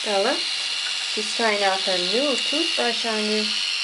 Ela se está em alta mil tudo baixando.